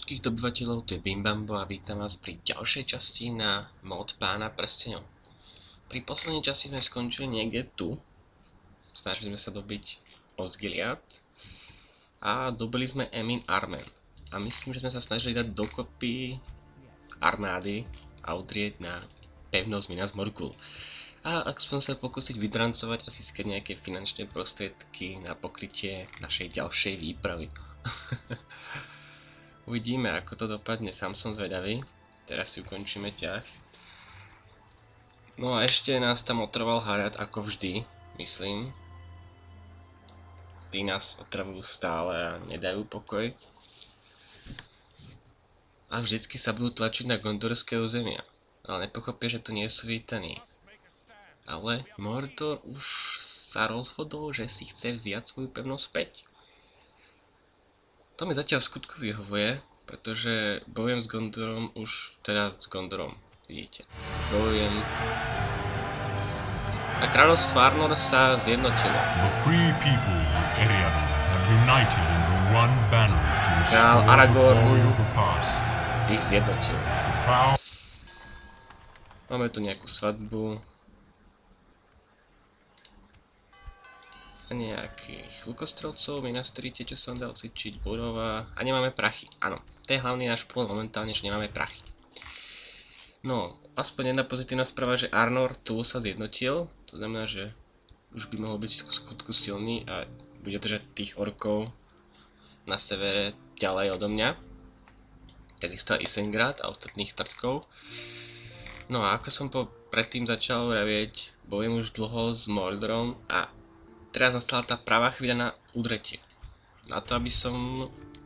všetkých dobyvateľov, tu je Bimbambo a vítam vás pri ďalšej časti na mod Pána prsteňov. Pri poslednej časti sme skončili niekde tu. Snažili sme sa dobiť Osgiliath a dobili sme Emin Armen. A myslím, že sme sa snažili dať dokopy armády a udrieť na pevnosť Minas Morgul. A ak som sa pokúsiť vydrancovať a získať nejaké finančné prostriedky na pokrytie našej ďalšej výpravy. Uvidíme, ako to dopadne, sám som zvedavý. Teraz si ukončíme ťah. No a ešte nás tam otrval Harad, ako vždy, myslím. Tí nás otravujú stále a nedajú pokoj. A vždycky sa budú tlačiť na gondorské územia. Ale nepochopia, že tu nie sú vítaní. Ale Mordor už sa rozhodol, že si chce vziať svoju pevnosť späť. To mi zatiaľ v skutku vyhovuje, pretože bojujem s Gondorom vidíte. Bojujem. A kráľovstvo Arnor sa zjednotilo. Kráľ Aragorn ich zjednotil. Máme tu nejakú svadbu. A nejakých lukostrelcov, Minas Tirith, čo som dal cvičiť, budova. A nemáme prachy, áno. To je hlavný náš problém momentálne, že nemáme prachy. No, aspoň jedna pozitívna správa, že Arnor tu sa zjednotil. To znamená, že už by mohol byť v skutku silný a bude držať tých orkov na severe ďalej odo mňa. Takisto aj Isengard a ostatných trtkov. No a ako som predtým začal vravieť, bojujem už dlho s Mordorom a teraz nastala tá pravá chvíľa na udretie. Na to, aby som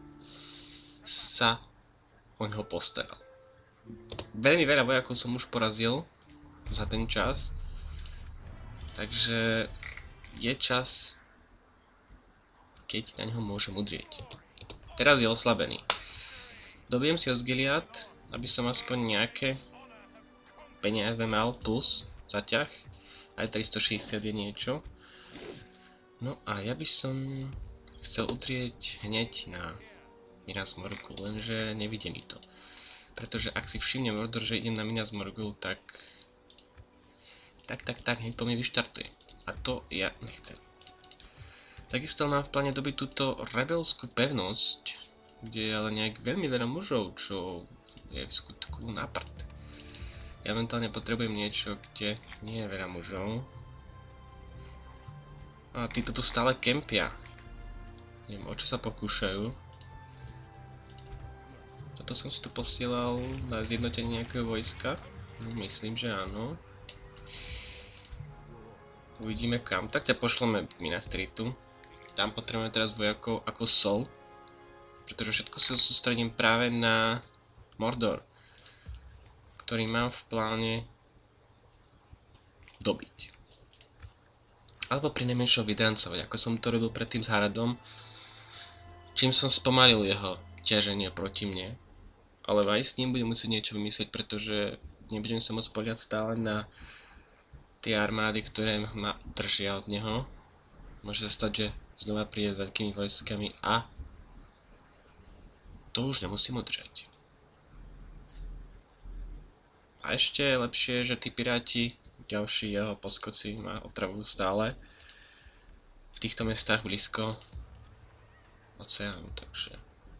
sa o neho postaral. Veľmi veľa vojakov som už porazil za ten čas. Takže je čas, keď na neho môžem udrieť. Teraz je oslabený. Dobijem si Osgiliath, aby som aspoň nejaké peniaze mal plus zaťah. Aj 360 je niečo. No a ja by som chcel udrieť hneď na Minas Morgul, lenže nevidie mi to. Pretože ak si všimne Mordor, že idem na Minas Morgul, tak hneď po mne vyštartuje. A to ja nechcem. Takisto mám v pláne dobiť túto rebelskú pevnosť, kde je ale nejak veľmi veľa mužov, čo je v skutku na prd. Ja momentálne potrebujem niečo, kde nie je veľa mužov. A títo tu stále kempia. Neviem, o čo sa pokúšajú. Toto som si tu posielal na zjednotenie nejakého vojska. Myslím, že áno. Uvidíme kam. Tak ťa pošleme k Minas Tirithu. Tam potrebujeme teraz vojakov ako sol. Pretože všetko sa sústredím práve na Mordor, ktorý mám v pláne dobiť. Alebo prinajmenšom vydrancovať, ako som to robil predtým s Haradom, čím som spomalil jeho ťaženie proti mne. Ale aj s ním budem musieť niečo vymyslieť, pretože nebudem sa môcť spoliehať stále na tie armády, ktoré ma držia od neho. Môže sa stať, že znova príde s veľkými vojskami a to už nemusím udržať. A ešte lepšie, že tí piráti, ďalší jeho poskoci ma otravujú stále v týchto mestách blízko oceánu, takže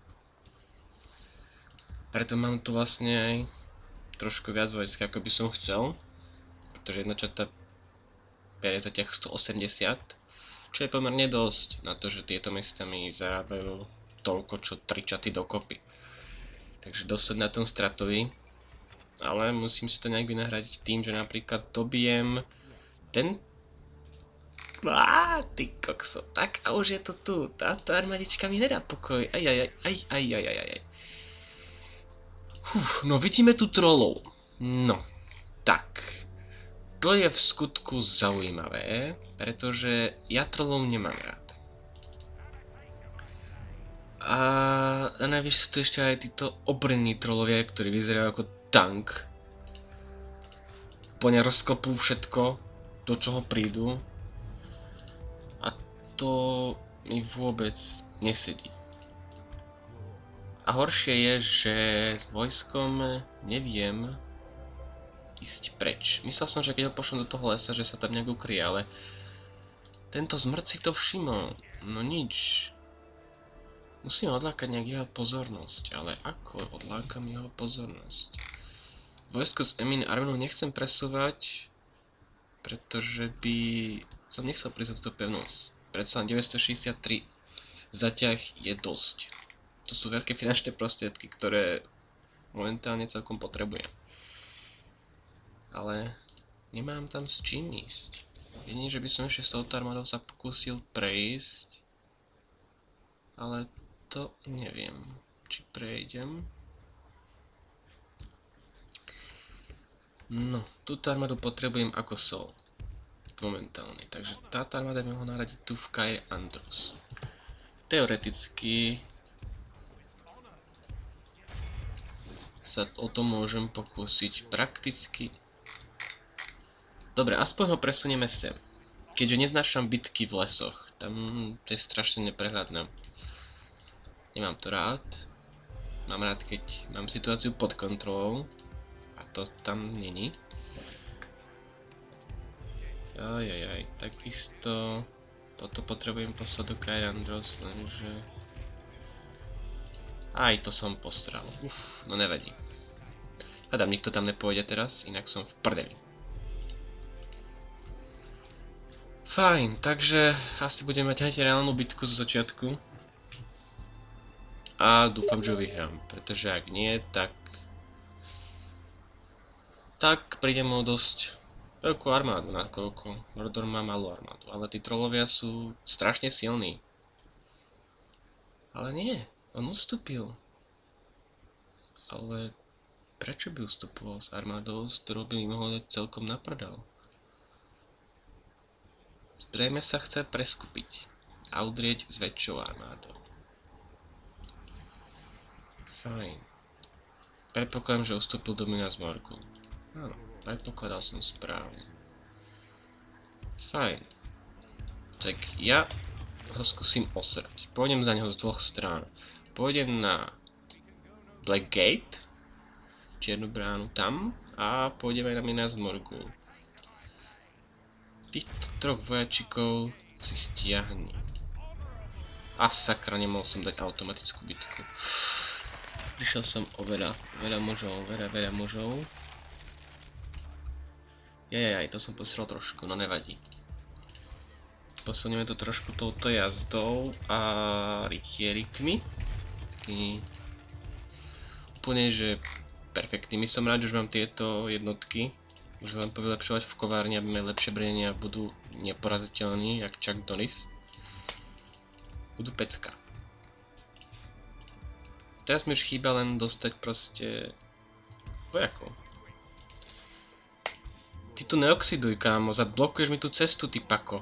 preto mám tu vlastne aj trošku viac vojska, ako by som chcel, pretože jedna čata berie zatiaľ 180, čo je pomerne dosť na to, že tieto mesta mi zarábajú toľko, čo 3 čaty dokopy. Takže dosť na tom stratovi. Ale musím si to nejak vynahradiť tým, že napríklad dobijem ten... Ty kokso, tak a už je to tu. Táto armadička mi nedá pokoj. Aj. No vidíme tu trolov. No, tak. To je v skutku zaujímavé, pretože ja trolov nemám rád. A najvyššie sú tu ešte aj títo obrnení trolovia, ktorí vyzerajú ako tank. Po ne rozkopú všetko, do čoho prídu. A to mi vôbec nesedí. A horšie je, že s vojskom neviem ísť preč. Myslel som, že keď ho pošlem do toho lesa, že sa tam nejak ukryje, ale tento zmrt si to všimol. No nič. Musím odlákať nejak jeho pozornosť, ale ako odlákam jeho pozornosť? Vojsko z Emin Armenu nechcem presúvať, pretože by som nechcel prísť túto pevnosť. Predsa len 963 zaťah je dosť. To sú veľké finančné prostriedky, ktoré momentálne celkom potrebujem. Ale nemám tam s čím ísť. Jedine, že by som ešte s touto armádou sa pokúsil prejsť. Ale to neviem, či prejdem. No, túto armádu potrebujem ako sol. Momentálne. Takže táto armáda by mohla nahradiť tu v Cair Andros. Teoreticky sa o to môžem pokúsiť. Prakticky. Dobre, aspoň ho presunieme sem. Keďže neznášam bitky v lesoch. Tam to je strašne neprehľadné. Nemám to rád. Mám rád, keď mám situáciu pod kontrolou. A to tam není. Ajajaj, takisto toto potrebujem poslať do Cair Andros, lenže aj to som postral. No nevadí. Hádam, nikto tam nepôjde teraz, inak som v prdeli. Fajn, takže asi budeme mať aj reálnu bitku zo začiatku. A dúfam, že ho vyhrám, pretože ak nie, tak prídem o dosť veľkú armádu, nakoľko Mordor má malú armádu, ale tí trollovia sú strašne silní. Ale nie, on ustúpil. Ale prečo by ustupoval s armádou, s ktorou by mi mohol dať celkom na prdel? Zrejme sa chce preskupiť a udrieť s väčšou armádou. Fajn. Predpokladám, že ustúpil do Minas Morgul. Áno. Predpokladal som správne. Fajn. Tak ja ho skúsim osrať. Pôjdem za neho z dvoch strán. Pôjdem na Blackgate, čiernu bránu tam, a pôjdem aj na Minas Morgul. Týchto troch vojačikov si stiahni. A sakra, nemohol som dať automatickú bitku. Prišiel som o veľa mužov. Jajajaj, to som posielal trošku, no nevadí. Posunieme to trošku touto jazdou a rytierikmi. Úplne, že perfektný. Som rád, že už mám tieto jednotky. Už vám povylepšovať v kovárni, aby mali lepšie brnenia a budú neporaziteľní, jak Chuck Norris. Budú pecka. Teraz mi už chýba len dostať proste vojakov. Ty tu neoxiduj, kámo, zablokuješ mi tú cestu, ty pako.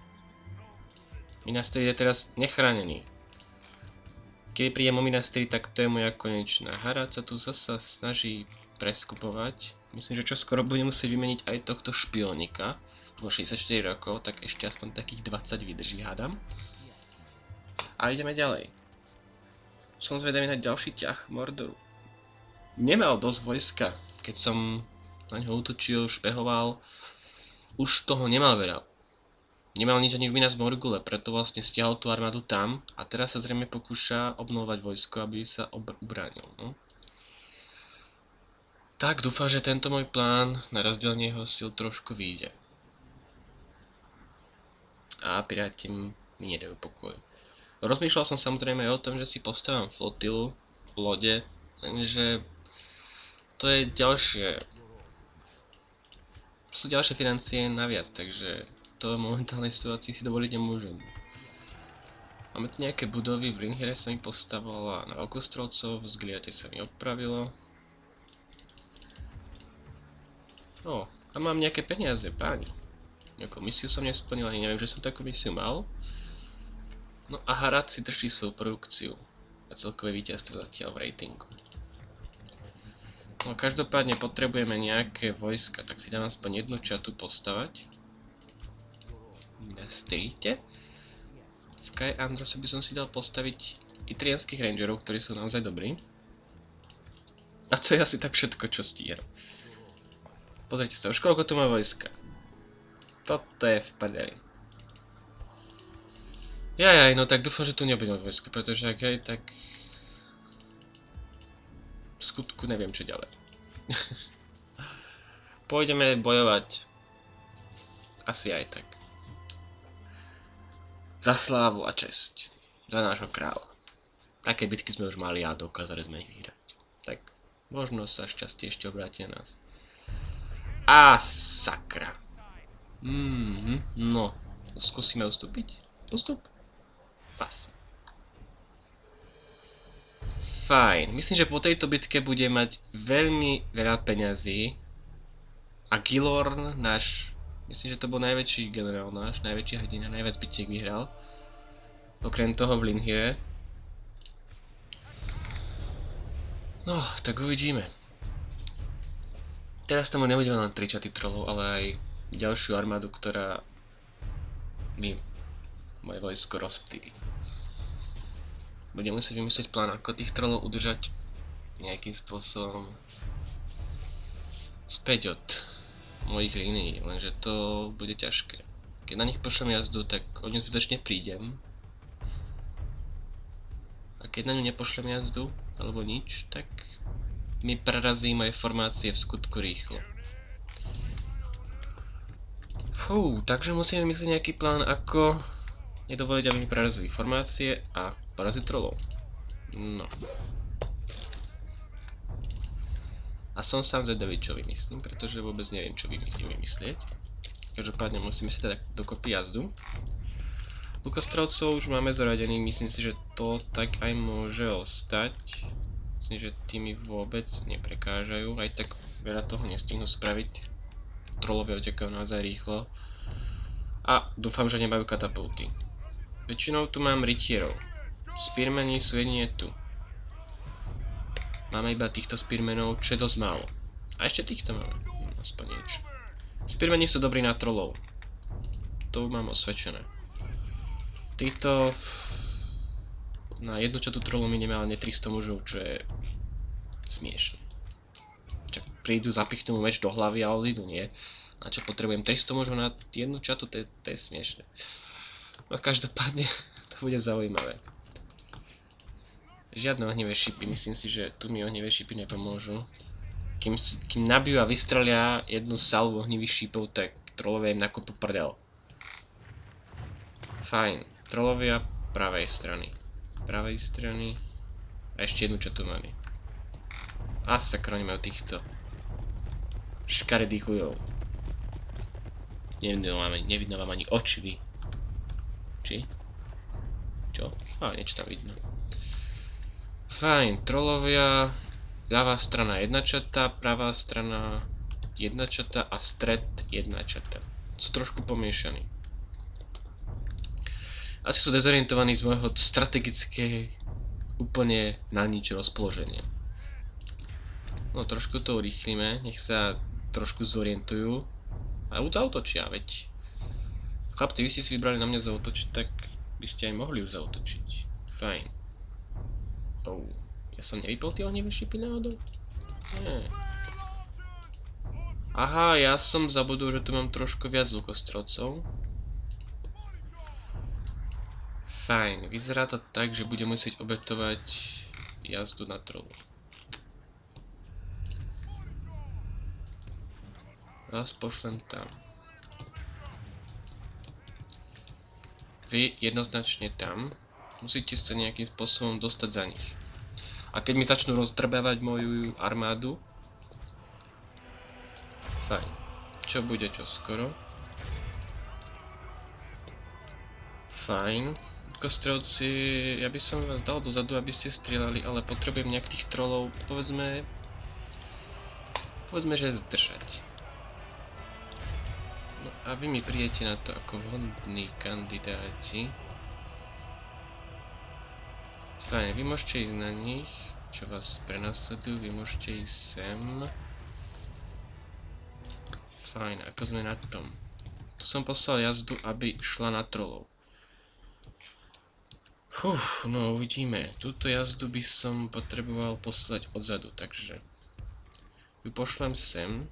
Minas Tirith je teraz nechránený. Keď prídem o Minas Tirith, tak to je moja konečná. Harad sa tu zasa snaží preskupovať. Myslím, že čo skoro budem musieť vymeniť aj tohto špionika. Má 64 rokov, tak ešte aspoň takých 20 vydrží, hádam. A ideme ďalej. Som zvedavý na ďalší ťah Mordoru. Nemal dosť vojska, keď som na ňo útočil, špehoval. Už toho nemal veľa. Nemal nič ani v Minas Morgule, preto vlastne stiahol tú armádu tam a teraz sa zrejme pokúša obnovovať vojsko, aby sa ubránil. No. Tak dúfam, že tento môj plán na rozdelenie jeho síl trošku vyjde. A piráti mi nedajú pokoj. Rozmýšľal som samozrejme aj o tom, že si postavím flotilu, lode, lenže to je sú ďalšie financie naviac, takže to v momentálnej situácii si dovoliť nemôžem. Máme tu nejaké budovy, v Brimhire sa mi postavila na Veľkostrelcov, z Gliate sa mi opravilo. No, a mám nejaké peniaze, páni. Nejakú misiu som nesplnil, ani neviem, že som takú misiu mal. No a Harad si drží svoju produkciu a celkové víťazstvo zatiaľ v ratingu. No každopádne potrebujeme nejaké vojska, tak si dám aspoň jednu čatu postavať. Na Striite. V Cair Androse by som si dal postaviť itrianských rangerov, ktorí sú naozaj dobrí. A to je asi tak všetko, čo stíham. Pozrite sa, už koľko tu má vojska. Toto je v prdeli. Jajaj, no tak dúfam, že tu nebudem vojsko, pretože ak aj tak... V skutku neviem, čo ďalej. Pôjdeme bojovať. Asi aj tak. Za slávu a česť. Za nášho kráľa. Také bitky sme už mali a dokázali sme ich vyhrať. Tak možno sa šťastie ešte obráti na nás. A sakra. No, skúsime ustúpiť. Ustup. Pas. Fajn. Myslím, že po tejto bitke bude mať veľmi veľa peňazí. A Gilorn, náš... Myslím, že to bol najväčší generál náš, najväčší hrdina, najviac bitiek vyhral. Okrem toho v Linhire. No, tak uvidíme. Teraz tam nebudeme len tričatý trollov, ale aj ďalšiu armádu, ktorá mi moje vojsko rozptýli. Budem musieť vymyslieť plán, ako tých trollov udržať nejakým spôsobom späť od mojich línií, lenže to bude ťažké. Keď na nich pošlem jazdu, tak o ňu zbytočne prídem. A keď na ňu nepošlem jazdu, alebo nič, tak mi prerazí moje formácie v skutku rýchlo. Fú, takže musíme myslieť nejaký plán, ako nedovoliť, aby mi prerazili formácie a poraziť trollov. No. A som sám zvedavý, čo vymyslím, pretože vôbec neviem, čo vymyslieť. Každopádne musíme si teda dokopy jazdu. Lukostrelcov už máme zaradený, myslím si, že to tak aj môže ostať. Myslím, že tí mi vôbec neprekážajú, aj tak veľa toho nestihnú spraviť. Trollovia utekajú naozaj rýchlo. A dúfam, že nemajú katapulty. Väčšinou tu mám rytierov. Spearmeni sú jedine tu. Máme iba týchto spearmenov, čo je dosť málo. A ešte týchto máme. Aspoň niečo. Spearmeni sú dobrí na trollov. To mám osvedčené. Týchto... Na jednu čatu trollu minimálne 300 mužov, čo je... smiešne. Čak prídu, zapichnú mu meč do hlavy a odídu, nie? Na čo potrebujem 300 mužov na jednu čatu, to je smiešne. No každopádne to bude zaujímavé. Žiadne ohnivé šipy, myslím si, že tu mi ohnivé šipy nepomôžu. Kým nabijú a vystrelia jednu salvu ohnivých šípov, tak trollovia im nakopú prdel. Fajn, trollovia pravej strany. Pravej strany. A ešte jednu, čo tu máme. A sakra, oni majú týchto škaredých chujov. Nevidno vám ani oči vy. Či? Čo? Á, niečo tam vidno. Fajn, trollovia, ľavá strana jedna čata, pravá strana jedna čata a stred jedna čata. Sú trošku pomiešaní. Asi sú dezorientovaní z môjho strategické úplne na nič rozpoloženia. No trošku to urýchlíme, nech sa trošku zorientujú a už zautočia, veď. Chlapci, vy ste si vybrali na mňa zautočiť, tak by ste aj mohli už zautočiť. Fajn. Ja som nevypol tie ohnivé šipy náhodou? Nie. Aha, ja som zabudol, že tu mám trošku viac lukostrelcov. Fajn, vyzerá to tak, že budem musieť obetovať jazdu na trollu. Vás pošlem tam. Vy jednoznačne tam. Musíte sa nejakým spôsobom dostať za nich. A keď mi začnú rozdrbávať moju armádu... Fajn. Čo bude čoskoro? Fajn. Kostrelci, ja by som vás dal dozadu, aby ste strieľali, ale potrebujem nejak tých trollov, povedzme, že zdržať. No a vy mi prídete na to ako vhodní kandidáti. Fajn, vy môžete ísť na nich, čo vás prenasledujú, vy môžete ísť sem. Fajn, ako sme na tom. Tu som poslal jazdu, aby šla na trollov. No uvidíme. Túto jazdu by som potreboval poslať odzadu, takže ju pošlem sem.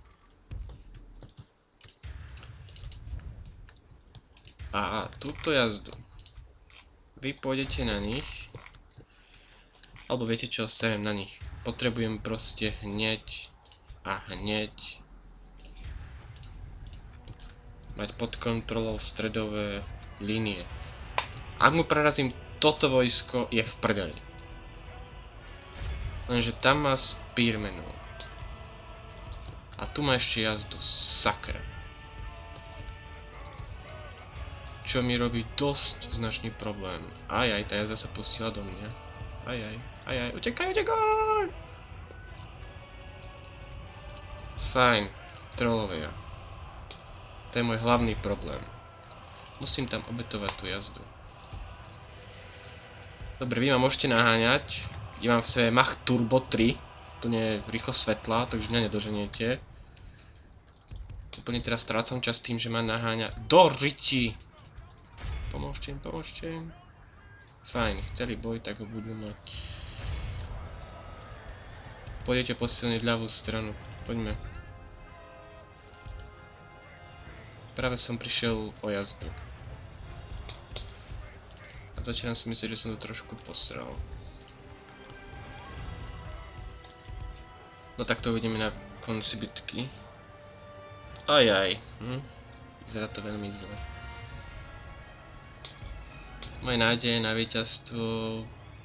A túto jazdu. Vy pôjdete na nich. Alebo viete čo, serem na nich. Potrebujem proste hneď a hneď mať pod kontrolou stredové línie. Ak mu prerazím toto vojsko, je v prdeli. Lenže tam má spearmenov. A tu má ešte jazdu, sakra. Čo mi robí dosť značný problém. Ajaj, tá jazda sa pustila do mňa. Ajaj, utekaj! Fajn, trollovia. To je môj hlavný problém. Musím tam obetovať tú jazdu. Dobre, vy ma môžete naháňať. Ja mám v sebe Mach Turbo 3. Úplne rýchlo svetla, takže mňa nedoženiete. Úplne teraz strácam čas tým, že ma naháňa. Do riti! Pomôžte im. Fajn, chceli boj, tak ho budú mať. Pôjdete posilniť ľavú stranu. Poďme. Práve som prišiel o jazdu. A začínam si myslieť, že som to trošku posral. No tak to uvidíme na konci bitky. Ajaj. Vyzerá to veľmi zle. Moje nádeje na víťazstvo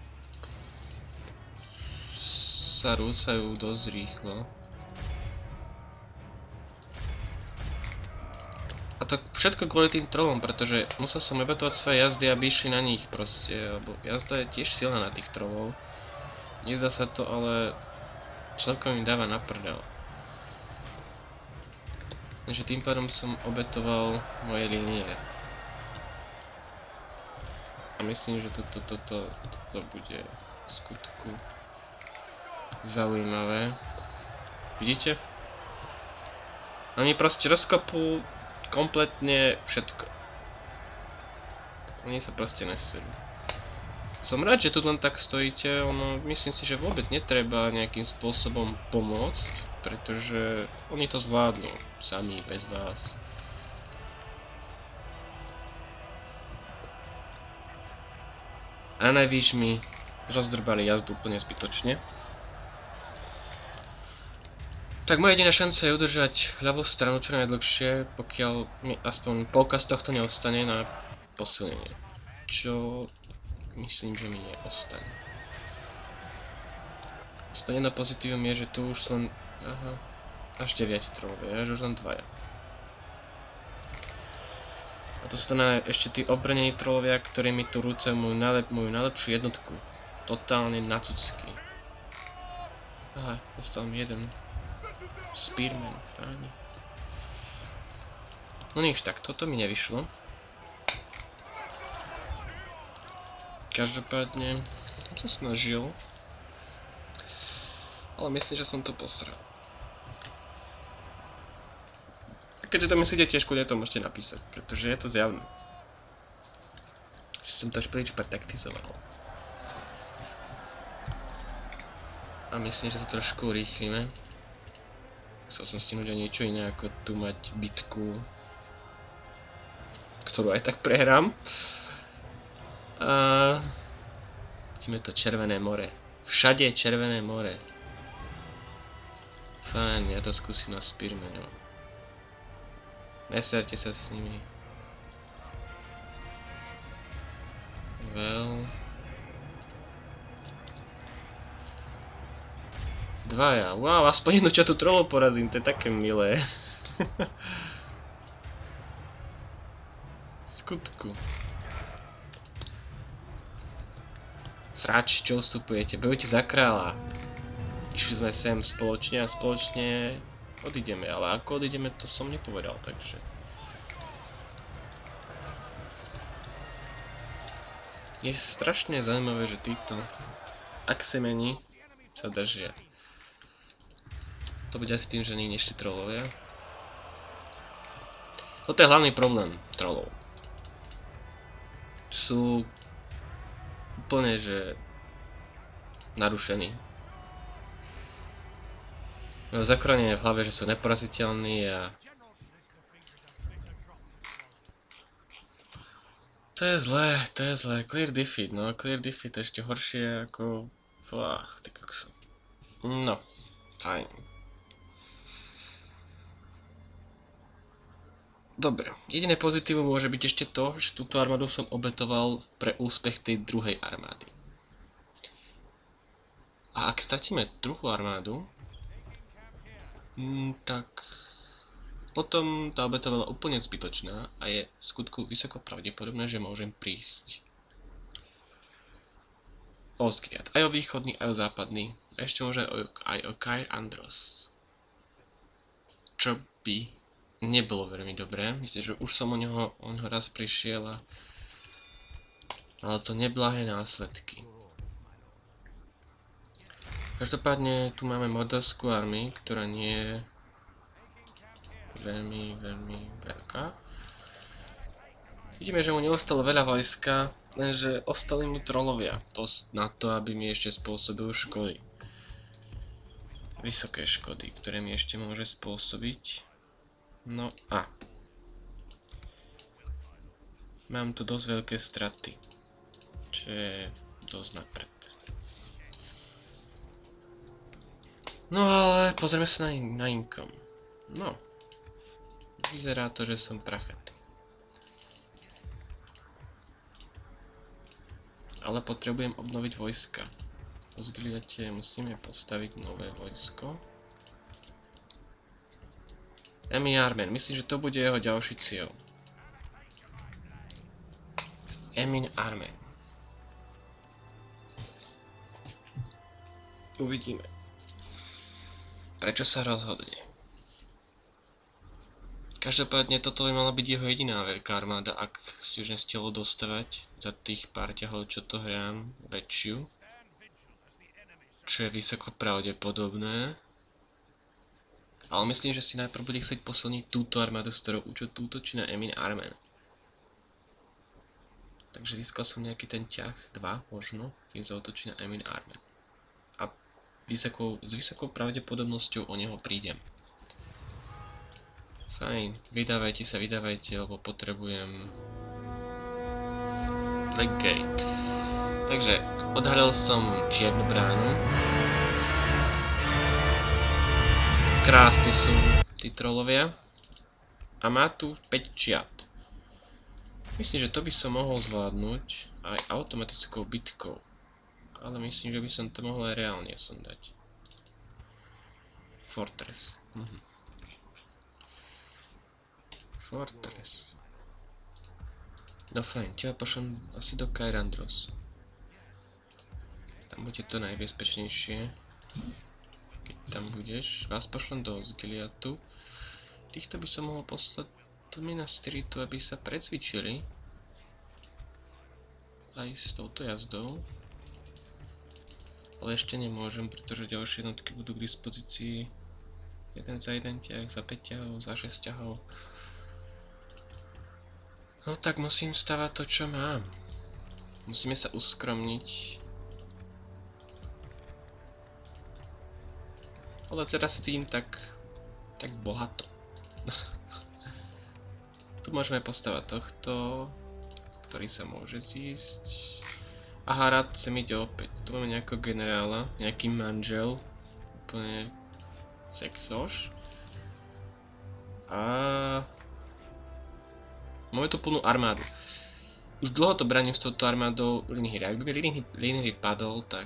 sa rúcajú dosť rýchlo. A to všetko kvôli tým trollom, pretože musel som obetovať svoje jazdy, aby išli na nich proste, lebo jazda je tiež silná na tých trollov. Nezdá sa to, ale celkom im dáva na prdel. Takže tým pádom som obetoval moje línie. A myslím, že toto bude v skutku zaujímavé. Vidíte? Oni proste rozkopú kompletne všetko. Oni sa proste neserú. Som rád, že tu len tak stojíte, myslím si, že vôbec netreba nejakým spôsobom pomôcť, pretože oni to zvládnu sami, bez vás. A najvýš mi rozdrbali jazdu úplne zbytočne. Tak moja jediná šanca je udržať ľavú stranu čo najdlhšie, pokiaľ mi aspoň polka z tohto neostane na posilnenie. Čo myslím, že mi neostane. Aspoň jedno pozitívum je, že tu už len... až 9 trollovia, že už len 2. A to sú to ešte tí obrnení trollovia, ktorí mi tu rúcajú moju najlepšiu jednotku. Totálne na cucky. Aha, dostal mi jeden. Spearman, páni. No nič tak, toto mi nevyšlo. Každopádne som sa snažil. Ale myslím, že som to posral. A keďže to myslíte tiež, kľudne to môžete napísať, pretože je to zjavné. Som to až príliš pretaktizoval. A myslím, že to trošku urýchlime. Chcel som stihnúť aj niečo iné, ako tu mať bitku, ktorú aj tak prehrám. A vidíme to Červené more. Všade je Červené more. Fajn, ja to skúsim na spearmenov. Neserte sa s nimi. Well. 2. Wow, aspoň jednu čo tu trollov porazím, to je také milé. Skutku. Sráč, čo ustupujete? Bojujte za kráľa. Išli sme sem spoločne a spoločne odídeme, ale ako odídeme, to som nepovedal, takže... Je strašne zaujímavé, že títo Axemeni sa držia. To bude asi tým, že nie nešli trollovia. Toto je hlavný problém trollov. Sú úplne, že narušený. No, zakrojenie v hlave, že sú neporaziteľní a to je zlé, clear defeat, no, clear defeat je ešte horšie ako, ty kokso. No, fajn. Dobre, jediné pozitívum môže byť ešte to, že túto armádu som obetoval pre úspech tej druhej armády. A ak stratíme druhú armádu, tak potom tá obeta bola úplne zbytočná a je v skutku vysoko pravdepodobné, že môžem prísť Osgiliath. Aj o východný, aj o západný. A ešte môže aj o Cair Andros. Čo by nebolo veľmi dobré. Myslím, že už som o neho raz prišiel, ale to neblahé následky. Každopádne tu máme mordorskú armiu, ktorá nie je veľmi veľká. Vidíme, že mu neostalo veľa vojska, lenže ostali mu trolovia. Dosť na to, aby mi ešte spôsobil škody. Vysoké škody, ktoré mi ešte môže spôsobiť. No a mám tu dosť veľké straty, čo je dosť napred. No ale pozrieme sa na income. No, vyzerá to, že som prachatý. Ale potrebujem obnoviť vojska. V Osgiliathe musíme postaviť nové vojsko. Emin Armen, myslím, že to bude jeho ďalší cieľ. Emin Armen. Uvidíme. Prečo sa rozhodne? Každopádne toto by mala byť jeho jediná veľká armáda, ak si už nestihlo dostavať za tých pár ťahov, čo to hrám, väčšiu. Čo je vysoko pravdepodobné. Ale myslím, že si najprv bude chcieť posilniť túto armádu, s ktorou útočí na Emin Armen. Takže získal som nejaký ten ťah, 2 možno, kým zautočí na Emin Armen. A s vysokou pravdepodobnosťou o neho prídem. Fajn, vydávajte sa, lebo potrebujem Blackgate. Takže odhalil som čiernu bránu. Krásni sú tí trolovia. A má tu 5 čiat. Myslím, že to by som mohol zvládnuť aj automatickou bitkou. Ale myslím, že by som to mohol aj reálne sondať. Fortress. Fortress. No fajn, teba pošlem asi do Cair Andros. Tam bude to najbezpečnejšie. Keď tam budeš. Vás pošlem do Osgiliathu. Týchto by som mohol poslať do Minas Tirithu, aby sa precvičili. Aj s touto jazdou. Ale ešte nemôžem, pretože ďalšie jednotky budú k dispozícii. Jeden za jeden ťah, za 5 ťahov, za 6 ťahov. No tak musím stavať to, čo mám. Musíme sa uskromniť. Ale teraz sa cítim tak bohato. Tu môžeme postavať tohto, ktorý sa môže zísť. A Harad sem ide opäť. Tu máme nejakého generála, nejaký manžel, úplne sexoš. A máme tu plnú armádu. Už dlho to braním s touto armádou Linhir. Ak by Linhir padol, tak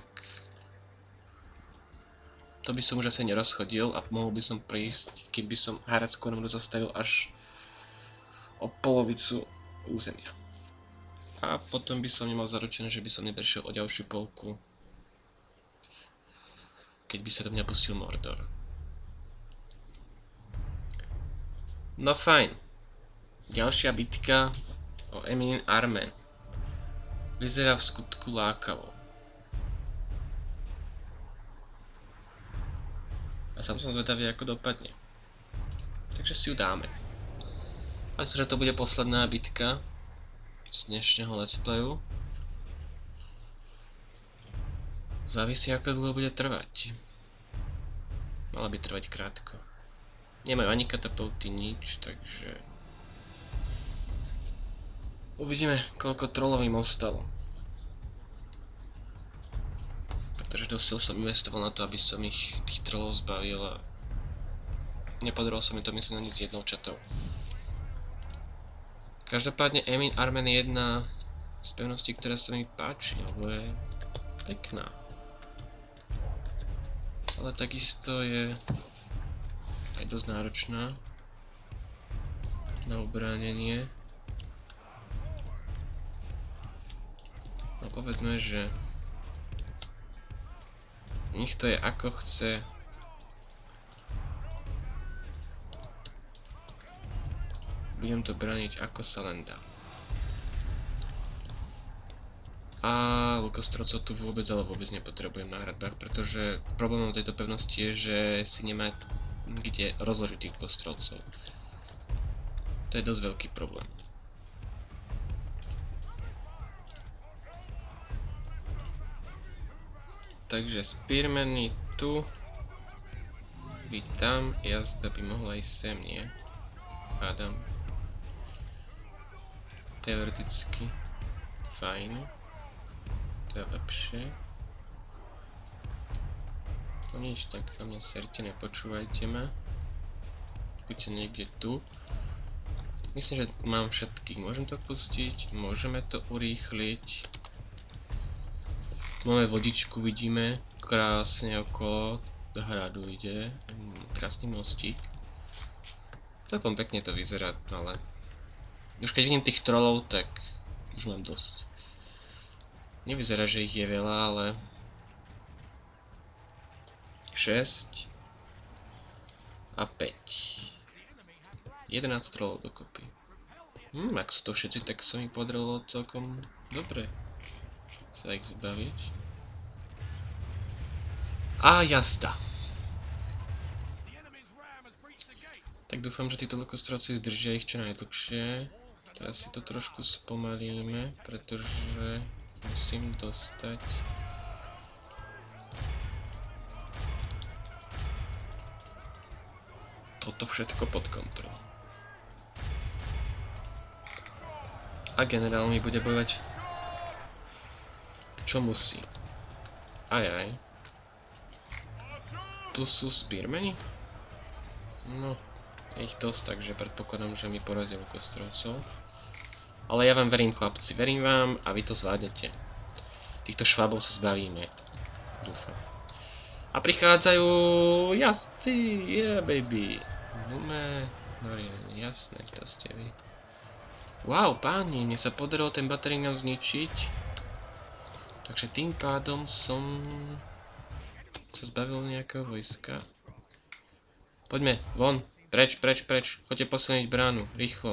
to by som už asi nerozchodil a mohol by som prísť, keby som Haradskú armádu zastavil až o polovicu územia. A potom by som nemal zaručené, že by som neprešiel o ďalšiu polku, keď by sa do mňa pustil Mordor. No fajn. Ďalšia bitka o Emin Armen. Vyzerá v skutku lákavo. A sám som zvedavý, ako dopadne. Takže si ju dáme. Myslím, že to bude posledná bitka z dnešného let's playu. Závisí, ako dlho bude trvať. Mala by trvať krátko. Nemajú ani katapulty, nič, takže... Uvidíme, koľko trollov im ostalo. Pretože dosť sil som investoval na to, aby som tých trollov zbavil a... Nepodarilo sa mi to, myslím, ani s jednou čatou. Každopádne Emin Armen je jedna z pevností, ktorá sa mi páči, lebo je pekná. Ale takisto je aj dosť náročná na obránenie. No povedzme, že nech to je ako chce. Budem to brániť ako sa len dá. A lukostrovcov tu vôbec, ale vôbec nepotrebujem na hradbách, pretože problémom tejto pevnosti je, že si nemá kde rozložiť tých lukostrovcov. To je dosť veľký problém. Takže spearmeny tu. Vy tam, jazda by mohla ísť sem, nie? Hádam. Teoreticky. Fajn. To je lepšie. No nič, tak na mňa serte, nepočúvajte ma. Buďte niekde tu. Myslím, že mám všetkých. Môžem to pustiť, môžeme to urýchliť. Tu máme vodičku, vidíme. Krásne okolo hradu ide. Krásny mostík. Celkom pekne to vyzerá, ale... Už keď vidím tých trollov, tak už mám dosť. Nevyzerá, že ich je veľa, ale... 6 a 5. 11 trollov dokopy. Ak sú to všetci, tak sa mi podarilo celkom dobre sa ich zbaviť. A jazda. Tak dúfam, že títo lukostrovci zdržia ich čo najdlhšie. Teraz si to trošku spomalíme, pretože musím dostať... toto všetko pod kontrolou. A generál mi bude bojovať čo musí. Ajaj. Tu sú spearmeni? No, je ich dosť, takže predpokladám, že mi porazia lukostrovcov. Ale ja vám verím, chlapci, verím vám a vy to zvládnete. Týchto švábov sa zbavíme. Dúfam. A prichádzajú jazdci, yeah baby. Nume, jasné, to ste vy. Wow, páni, mne sa podarilo ten baterín zničiť. Takže tým pádom som sa zbavil nejakého vojska. Poďme, von, preč. Choďte posilniť bránu, rýchlo.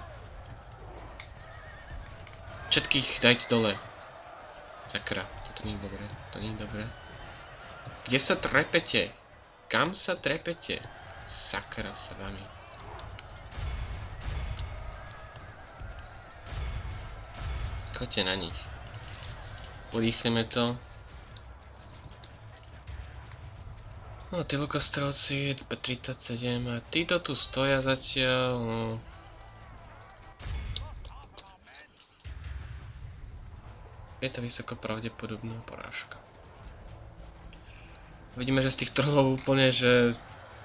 Všetkých dajte dole. Sakra, to nie je dobré, to nie je dobré. Kde sa trepete? Kam sa trepete? Sakra s vami. Choďte na nich. Urýchlime to. No, tí lukostrovci, 37 a títo tu stoja zatiaľ, no. Je to vysoko pravdepodobná porážka. Vidíme, že z tých trollov úplne, že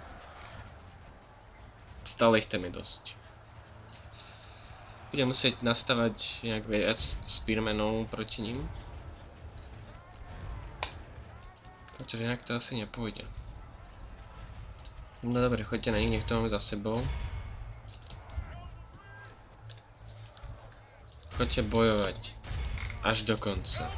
stále ich tam je dosť. Budem musieť nastavať nejak viac spearmenov proti ním. Pretože inak to asi nepôjde. No dobre, choďte na nich, nech to máme za sebou. Choďte bojovať. Až do konca.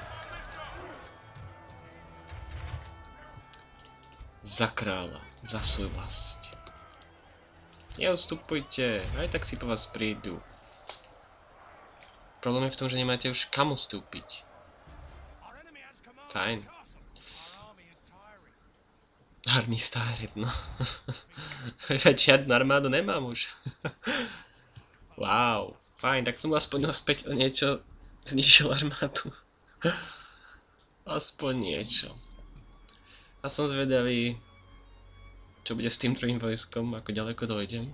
Za kráľa, za svoj vlast. Neustupujte, aj tak si po vás prídu. Problém je v tom, že nemáte už kam ustúpiť. Fajn. Army is tired, no. Žiadnu armádu nemám už. Wow, fajn, tak som aspoň späť o niečo znižil armádu. Aspoň niečo. A som zvedavý, čo bude s tým druhým vojskom, ako ďaleko dojdem.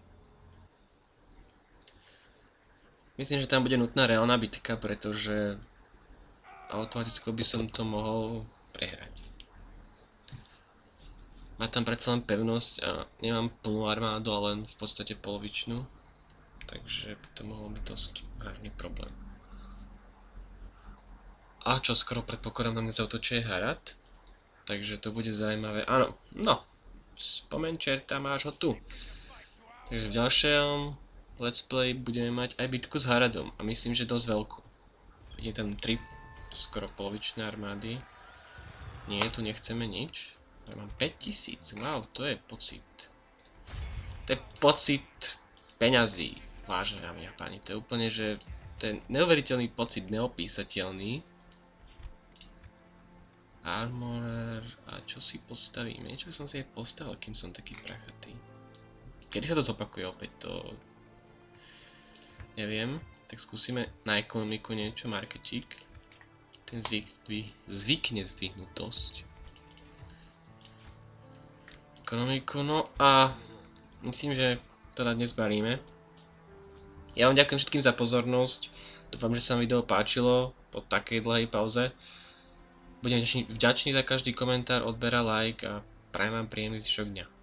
Myslím, že tam bude nutná reálna bitka, pretože automaticky by som to mohol prehrať. Má tam predsa len pevnosť a nemám plnú armádu, ale len v podstate polovičnú. Takže by to mohol byť dosť vážny problém. A čo skoro predpokladám, na mňa zautočuje Harad. Takže to bude zaujímavé. Áno, no. Spomeň čerta, máš ho tu. Takže v ďalšom let's play budeme mať aj bitku s Haradom. A myslím, že dosť veľkú. Je tam 3 skoro polovičné armády. Nie, tu nechceme nič. Ja mám 5000, wow, to je pocit. To je pocit peňazí, vážené dámy a páni. To je úplne, že ten neuveriteľný pocit, neopísateľný. Armorer, a čo si postavíme? Niečo by som si aj postavil, kým som taký prachatý. Kedy sa to zopakuje opäť, to... neviem. Tak skúsime na ekonomiku niečo, marketík. Ten zvykne zdvihnúť dosť. Ekonomiku, no a myslím, že to na dnes balíme. Ja vám ďakujem všetkým za pozornosť. Dúfam, že sa vám video páčilo po takej dlhej pauze. Budem vďačný za každý komentár, odber a like a prajem vám príjemný zvyšok dňa.